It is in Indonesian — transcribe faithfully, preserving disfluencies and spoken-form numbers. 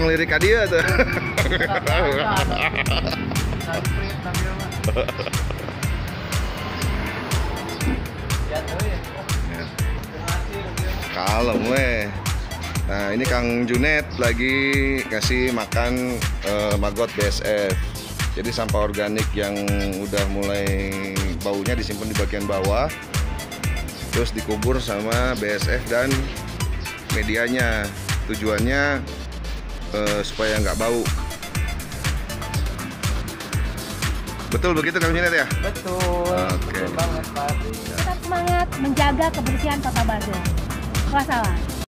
tong lirik dia tuh. Kalem weh. Nah ini Kang Junet lagi kasih makan uh, maggot B S F. Jadi sampah organik yang udah mulai baunya disimpan di bagian bawah, terus dikubur sama B S F dan medianya. Tujuannya uh, supaya nggak bau. Betul begitu Kang Junet ya? Betul. Oke. Betul banget Pak. Tetap semangat menjaga kebersihan Kota Bandung. Wassalam.